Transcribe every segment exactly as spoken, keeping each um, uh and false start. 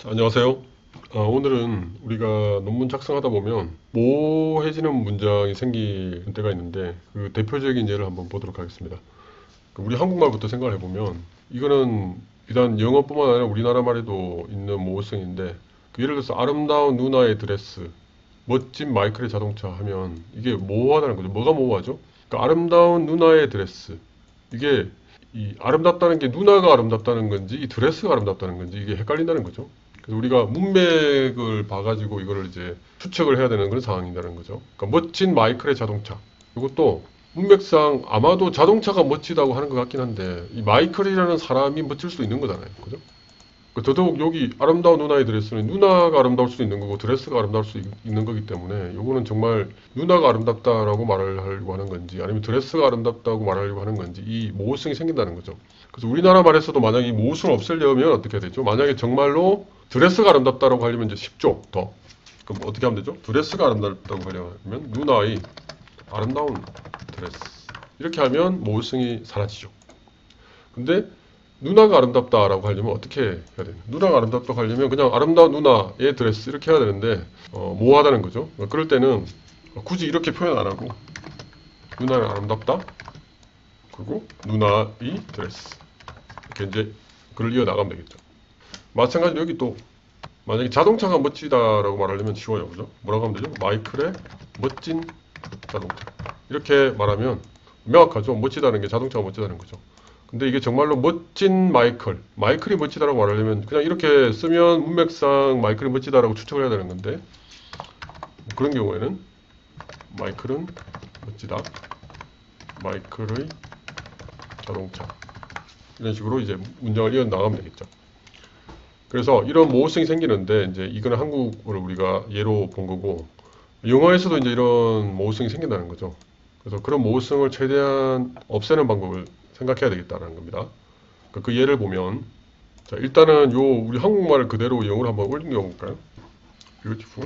자, 안녕하세요. 아, 오늘은 우리가 논문 작성하다 보면 모호해지는 문장이 생길 때가 있는데 그 대표적인 예를 한번 보도록 하겠습니다. 그 우리 한국말부터 생각을 해보면 이거는 일단 영어뿐만 아니라 우리나라 말에도 있는 모호성인데 그 예를 들어서 아름다운 누나의 드레스, 멋진 마이클의 자동차 하면 이게 모호하다는 거죠. 뭐가 모호하죠? 그러니까 아름다운 누나의 드레스. 이게 이 아름답다는 게 누나가 아름답다는 건지 이 드레스가 아름답다는 건지 이게 헷갈린다는 거죠. 그래서 우리가 문맥을 봐가지고 이거를 이제 추측을 해야 되는 그런 상황이라는 거죠. 그러니까 멋진 마이클의 자동차. 이것도 문맥상 아마도 자동차가 멋지다고 하는 것 같긴 한데 이 마이클이라는 사람이 멋질 수 있는 거잖아요. 그죠? 그 더더욱 여기 아름다운 누나의 드레스는 누나가 아름다울 수 있는 거고 드레스가 아름다울 수 있- 있는 거기 때문에 이거는 정말 누나가 아름답다라고 말을 하려고 하는 건지 아니면 드레스가 아름답다고 말하려고 하는 건지 이 모호성이 생긴다는 거죠. 그래서 우리나라 말에서도 만약에 이 모호성을 없애려면 어떻게 해야 되죠? 만약에 정말로 드레스가 아름답다라고 하려면 이제 쉽죠. 더. 그럼 어떻게 하면 되죠? 드레스가 아름답다고 하려면 누나의 아름다운 드레스. 이렇게 하면 모호성이 사라지죠. 근데 누나가 아름답다라고 하려면 어떻게 해야 되나? 누나가 아름답다고 하려면 그냥 아름다운 누나의 드레스 이렇게 해야 되는데 어, 모호하다는 거죠. 그럴 때는 굳이 이렇게 표현 안 하고 누나는 아름답다. 그리고 누나의 드레스. 이렇게 이제 글을 이어 나가면 되겠죠. 마찬가지로 여기 또 만약에 자동차가 멋지다라고 말하려면 쉬워요. 그죠? 뭐라고 하면 되죠? 마이클의 멋진 자동차. 이렇게 말하면 명확하죠. 멋지다는 게 자동차가 멋지다는 거죠. 근데 이게 정말로 멋진 마이클, 마이클이 멋지다라고 말하려면 그냥 이렇게 쓰면 문맥상 마이클이 멋지다라고 추측을 해야 되는 건데 그런 경우에는 마이클은 멋지다. 마이클의 자동차. 이런 식으로 이제 문장을 이어 나가면 되겠죠. 그래서 이런 모호성이 생기는데 이제 이거는 한국어를 우리가 예로 본 거고 영어에서도 이제 이런 모호성이 생긴다는 거죠. 그래서 그런 모호성을 최대한 없애는 방법을 생각해야 되겠다는 겁니다. 그, 그 예를 보면 자, 일단은 요 우리 한국말을 그대로 영어로 한번 옮겨 볼까요? Beautiful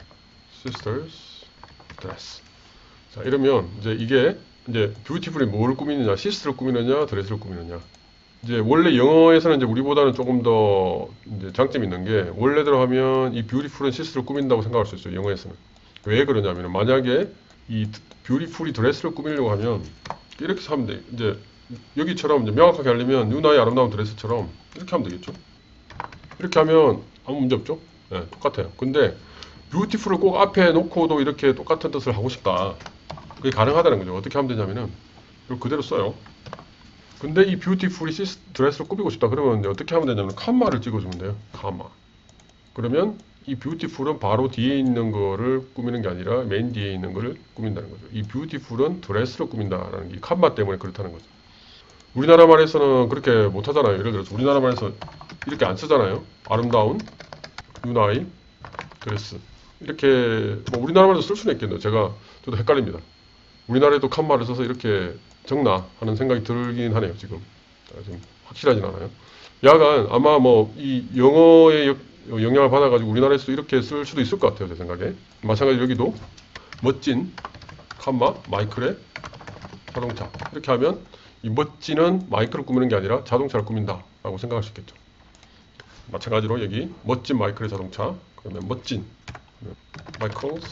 sisters dress. 자, 이러면 이제 이게 이제 beautiful이 뭐를 꾸미느냐, sister를 꾸미느냐, 드레스를 꾸미느냐. 이제 원래 영어에서는 이제 우리보다는 조금 더 이제 장점이 있는 게 원래대로 하면 이 beautiful은 sister를 꾸민다고 생각할 수 있어요. 영어에서는. 왜 그러냐면 만약에 이 beautiful이 드레스를 꾸미려고 하면 이렇게 하면 돼. 이제 여기처럼 이제 명확하게 하려면 누나의 아름다운 드레스처럼 이렇게 하면 되겠죠. 이렇게 하면 아무 문제 없죠. 네, 똑같아요. 근데 beautiful을 꼭 앞에 놓고도 이렇게 똑같은 뜻을 하고 싶다. 그게 가능하다는 거죠. 어떻게 하면 되냐면은 이걸 그대로 써요. 근데 이 beautiful이 드레스를 꾸미고 싶다. 그러면 이제 어떻게 하면 되냐면 컴마를 찍어주면 돼요. 컴마. 그러면 이 beautiful은 바로 뒤에 있는 거를 꾸미는 게 아니라 맨 뒤에 있는 거를 꾸민다는 거죠. 이 beautiful은 드레스를 꾸민다라는 게 이 컴마 때문에 그렇다는 거죠. 우리나라 말에서는 그렇게 못 하잖아요. 예를 들어서 우리나라 말에서 이렇게 안 쓰잖아요. 아름다운 누나의 드레스. 이렇게 뭐 우리나라 말에서 쓸 수는 있겠네요. 제가 저도 헷갈립니다. 우리나라에도 칸마를 써서 이렇게 적나 하는 생각이 들긴 하네요. 지금 지금 확실하진 않아요. 약간 아마 뭐 이 영어의 영향을 받아가지고 우리나라에서도 이렇게 쓸 수도 있을 것 같아요. 제 생각에. 마찬가지로 여기도 멋진 칸마 마이클의 자동차 이렇게 하면 이 멋지는 마이클을 꾸미는 게 아니라 자동차를 꾸민다 라고 생각할 수 있겠죠. 마찬가지로 여기 멋진 마이클의 자동차 그러면 멋진 마이클's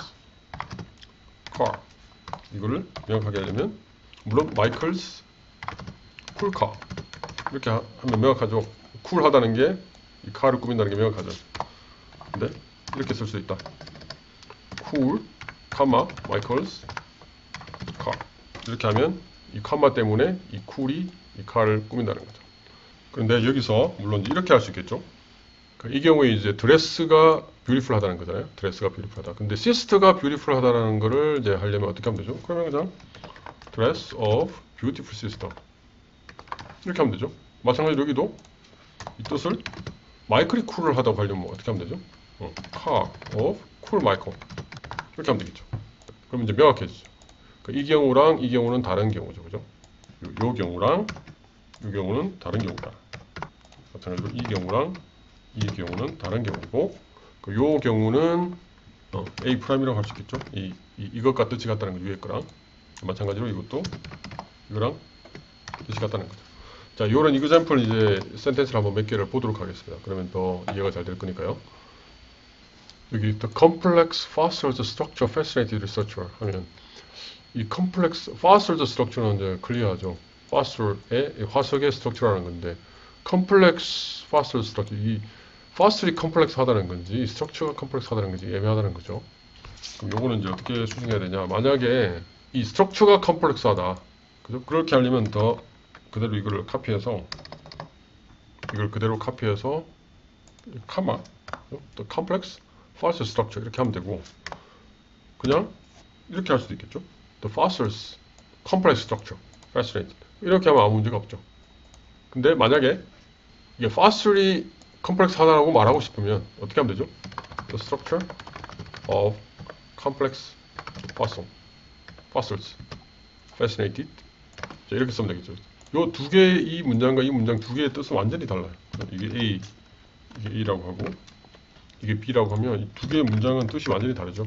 car 이거를 명확하게 하려면 물론 마이클's cool car 이렇게 하면 명확하죠. 쿨하다는 게 이 카를 꾸민다는 게 명확하죠. 근데 이렇게 쓸 수 있다. cool, 마이클's car 이렇게 하면 이 컴마 때문에 이 쿨이 이 카를 꾸민다는 거죠. 그런데 여기서 물론 이렇게 할 수 있겠죠. 이 경우에 이제 드레스가 뷰티풀 하다는 거잖아요. 드레스가 뷰티풀 하다. 근데 시스터가 뷰티풀 하다는 거를 이제 하려면 어떻게 하면 되죠? 그러면 그냥 dress of beautiful sister 이렇게 하면 되죠. 마찬가지로 여기도 이 뜻을 마이클이 쿨을 하다고 하려면 어떻게 하면 되죠? 어, car of cool Michael 이렇게 하면 되겠죠. 그러면 이제 명확해지죠. 이 경우랑 이 경우는 다른 경우죠. 그죠? 요, 요 경우랑 이 경우는 다른 경우다. 마찬가지로 이 경우랑 이 경우는 다른 경우고 그 요 경우는 어, A 프라임이라고 할 수 있겠죠. 이, 이, 이것과 뜻이 같다는 거 위에 거랑 마찬가지로 이것도 이거랑 뜻이 같다는 거죠. 자, 이런 example 이제 센텐스를 한번 몇 개를 보도록 하겠습니다. 그러면 더 이해가 잘 될 거니까요. 여기 the complex fossils structure fascinated researcher 하면 이 complex fossils structure는 이제 클리어하죠. fossil의 화석의 스트럭처라는 건데 complex fossil structure 이 fossil이 컴플렉스하다는 건지 이 스트럭처가 컴플렉스하다는 건지 애매하다는 거죠. 그럼 요거는 이제 어떻게 수정해야 되냐? 만약에 이 스트럭처가 컴플렉스하다. 그죠? 그렇게 하려면 더 그대로 이거를 카피해서 이걸 그대로 카피해서 카마 또 컴플렉스 fossil structure 이렇게 하면 되고 그냥 이렇게 할 수도 있겠죠. The fossils complex structure fascinated 이렇게 하면 아무 문제가 없죠. 근데 만약에 이게 fossil이 컴플렉스하다고 말하고 싶으면 어떻게 하면 되죠? The structure of complex fossil fossils fascinated 자, 이렇게 쓰면 되겠죠. 요 두 개의 이 문장과 이 문장 두 개의 뜻은 완전히 달라요. 이게 A, 이게 A라고 하고 이게 B라고 하면 이 두 개의 문장은 뜻이 완전히 다르죠.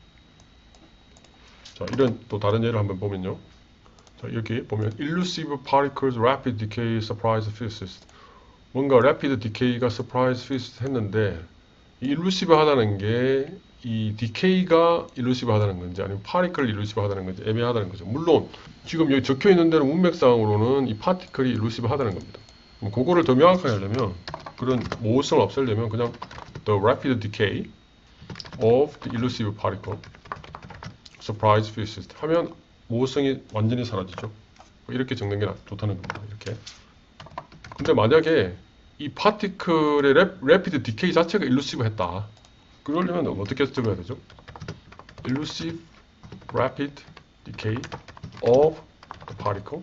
자, 이런 또 다른 예를 한번 보면요. 자, 이렇게 보면 elusive particles rapid decay surprise physicist 뭔가 rapid decay가 surprise physicist 했는데 이 elusive 하다는 게 이 decay가 elusive 하다는 건지 아니면 particle elusive 하다는 건지 애매하다는 거죠. 물론 지금 여기 적혀 있는 대로 문맥상으로는 이 particle이 elusive 하다는 겁니다. 그럼 그거를 더 명확하게 하려면 그런 모호성을 없애려면 그냥 the rapid decay of the elusive particle surprise physicist 하면 모호성이 완전히 사라지죠. 이렇게 적는 게 좋다는 겁니다. 이렇게. 근데 만약에 이 파티클의 rapid decay 자체가 elusive 했다. 그러려면 어떻게 적어야 되죠? elusive rapid decay of the particle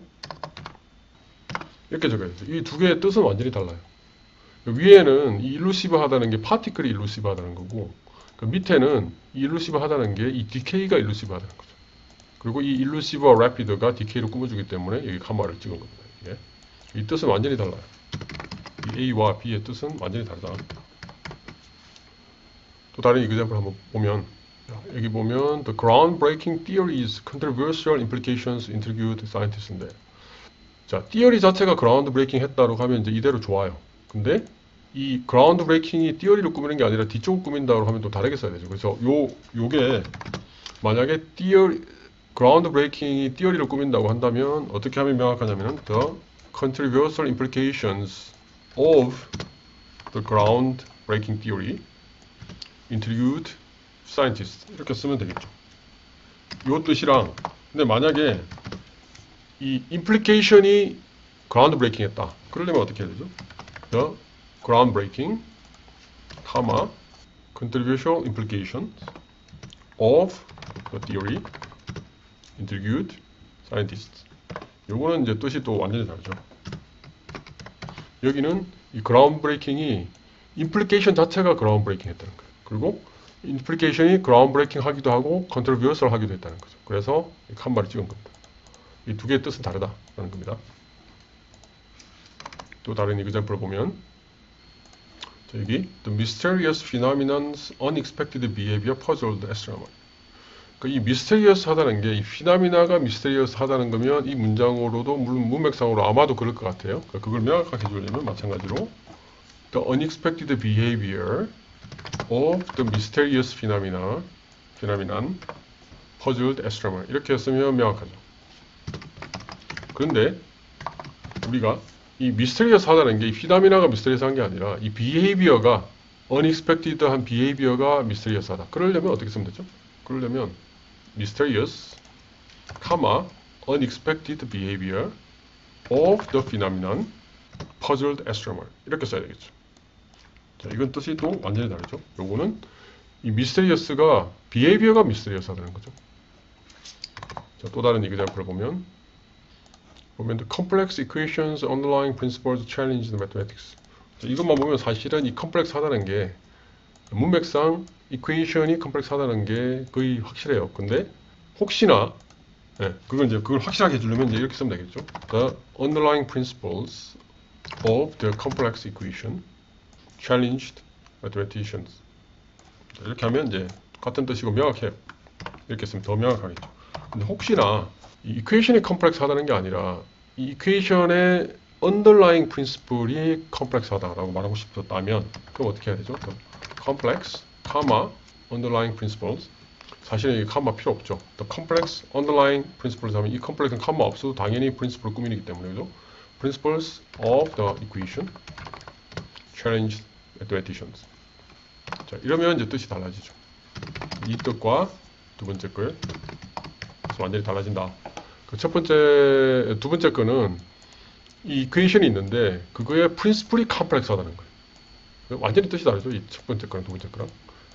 이렇게 적어야 되죠. 이 두 개의 뜻은 완전히 달라요. 위에는 이 elusive 하다는 게 파티클이 elusive 하다는 거고 그 밑에는 이 elusive 하다는 게 이 decay가 elusive 하다는 거죠. 그리고 이 elusive와 rapid가 decay로 꾸며주기 때문에 여기 컴마를 찍은 겁니다. 이게. 이 뜻은 완전히 달라요. 이 A와 B의 뜻은 완전히 다르다. 또 다른 example 한번 보면 여기 보면 the groundbreaking theories, controversial implications interviewed scientists인데 자, theory 자체가 groundbreaking 했다고 하면 이제 이대로 좋아요. 근데 이 groundbreaking이 theory를 꾸미는 게 아니라 뒤쪽을 꾸민다고 하면 또 다르게 써야 되죠. 그래서 요 요게 만약에 theory groundbreaking이 theory를 꾸민다고 한다면 어떻게 하면 명확하냐면 the controversial implications of the groundbreaking theory interviewed scientists 이렇게 쓰면 되겠죠. 요 뜻이랑 근데 만약에 이 implication이 groundbreaking 했다. 그러려면 어떻게 해야 되죠? the groundbreaking, comma, controversial implications of the theory interviewed scientists. 요거는 이제 뜻이 또 완전히 다르죠. 여기는 이 groundbreaking이 implication 자체가 groundbreaking 했다는 거예요. 그리고 implication이 groundbreaking 하기도 하고 controversial 하기도 했다는 거죠. 그래서 한 마리 찍은 겁니다. 이 두 개의 뜻은 다르다라는 겁니다. 또 다른 example을 보면 자, 여기 the mysterious phenomenon's unexpected behavior puzzled astronomer. 이 mysterious 하다는 게 이 phenomena mysterious 하다는 거면 이 문장으로도 물론 문맥상으로 아마도 그럴 것 같아요. 그러니까 그걸 명확하게 해주려면 마찬가지로 the unexpected behavior of the mysterious phenomena, phenomenon puzzled astronomer 이렇게 했으면 명확하죠. 그런데 우리가 이 mysterious 하다는 게 이 phenomena가 mysterious 한 게 아니라 이 behavior가 unexpected 한 behavior가 mysterious 하다. 그러려면 어떻게 쓰면 되죠? 그러려면 mysterious, comma, unexpected behavior of the phenomenon puzzled astronomer 이렇게 써야 되겠죠. 자, 이건 뜻이 또 완전히 다르죠. 요거는 이 mysterious가 behavior가 mysterious 하다는 거죠. 자, 또 다른 example을 보면 보면 the complex equations underlying principles challenge the mathematics. 자, 이것만 보면 사실은 이 complex 하다는 게 문맥상 equation이 complex 하다는 게 거의 확실해요. 근데 혹시나 네, 그걸 이제 그걸 확실하게 해주려면 이제 이렇게 쓰면 되겠죠. The underlying principles of the complex equation challenged mathematicians. 자, 이렇게 하면 이제 같은 뜻이고 명확해요. 이렇게 쓰면 더 명확하겠죠. 근데 혹시나 이 equation이 complex 하다는 게 아니라 이 equation의 underlying principle이 complex하다라고 말하고 싶었다면 그럼 어떻게 해야 되죠? The complex, comma, underlying principles. 사실은 이 컴마 필요 없죠. The complex underlying principles 하면 이 컴플렉스는 컴마 없어도 당연히 principle 꾸미기 때문에 그죠? Principles of the equation challenge mathematicians. 자, 이러면 이제 뜻이 달라지죠. 이 뜻과 두 번째 거 완전히 달라진다. 그 첫 번째, 두 번째 거는 이 equation이 있는데 그거의 principle이 complex하다는 거예요. 완전히 뜻이 다르죠. 이 첫 번째 거랑 두 번째 거랑.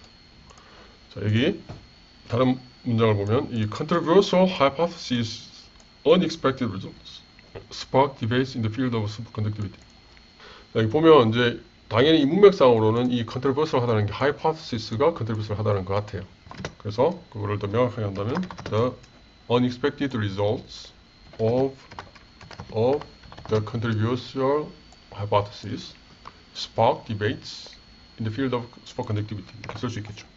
자, 여기 다른 문장을 보면 이 controversial hypothesis, unexpected results, spark debates in the field of superconductivity. 자, 여기 보면 이제 당연히 이 문맥상으로는 이 controversial 하다는 게 hypothesis가 controversial 하다는 것 같아요. 그래서 그거를 더 명확하게 한다면 the unexpected results of of the controversial hypothesis spark debates in the field of superconductivity 이렇게 쓸 수 있겠죠.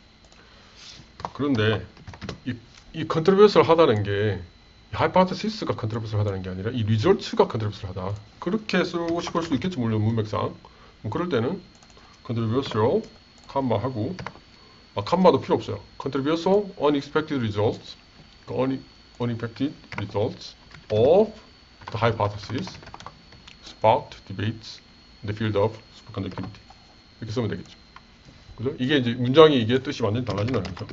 그런데 이, 이 컨트리뷰스를 하다는 게 하이포테시스가 컨트리뷰스를 하다는 게 아니라 이 리절츠가 컨트리뷰스를 하다 그렇게 쓰고 싶을 수 있겠지 물론 문맥상. 그럴 때는 컨트리뷰스로 컴마 하고 아, 컴마도 필요 없어요. 컨트리뷰스 unexpected results un, unexpected results of the hypothesis sparked debates in the field of superconductivity 이렇게 쓰면 되겠죠. 그죠? 이게 이제 문장이 이게 뜻이 완전히 달라진다는 거죠.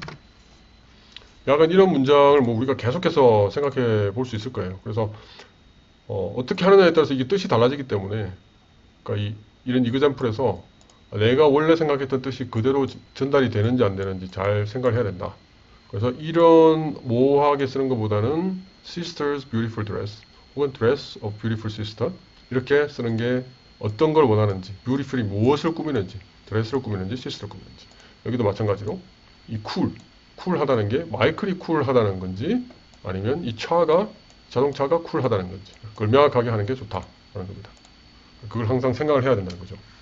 약간 이런 문장을 뭐 우리가 계속해서 생각해 볼 수 있을 거예요. 그래서 어, 어떻게 하느냐에 따라서 이게 뜻이 달라지기 때문에 그러니까 이, 이런 이그젬플에서 내가 원래 생각했던 뜻이 그대로 전달이 되는지 안 되는지 잘 생각을 해야 된다. 그래서 이런 모호하게 쓰는 것보다는 sister's beautiful dress 혹은 dress of beautiful sister 이렇게 쓰는 게 어떤 걸 원하는지 beautiful이 무엇을 꾸미는지 드레스를 꾸미는지 시스를 꾸미는지 여기도 마찬가지로 이 쿨, 쿨하다는 게 마이클이 쿨하다는 건지 아니면 이 차가 자동차가 쿨하다는 건지 그걸 명확하게 하는 게 좋다라는 겁니다. 그걸 항상 생각을 해야 된다는 거죠.